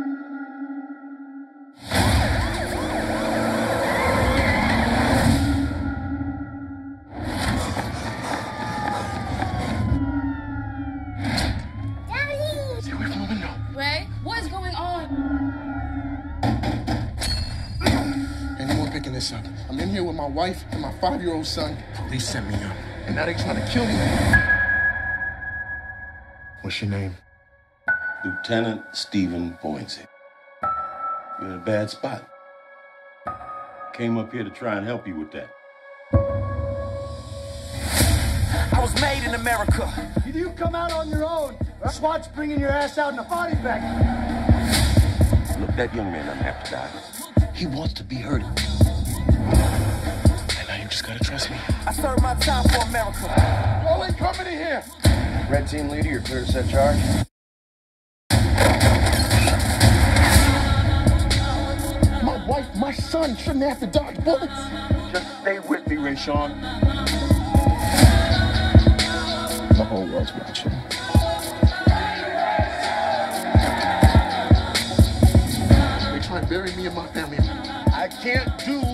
Up. I'm in here with my wife and my 5-year-old son. Police sent me up, and now they're trying to kill me. What's your name? Lieutenant Stephan Boynsey. You're in a bad spot. Came up here to try and help you with that. I was made in America. Either you come out on your own, or SWAT's bringing your ass out in a body bag. Look, that young man doesn't have to die. He wants to be heard. And now you just gotta trust me. I served my time for America. Y'all ain't coming in here. Red team leader, you're clear to set charge. My wife, my son shouldn't have to dodge bullets. Just stay with me, Rayshawn. The whole world's watching. They try and bury me and my family. I can't do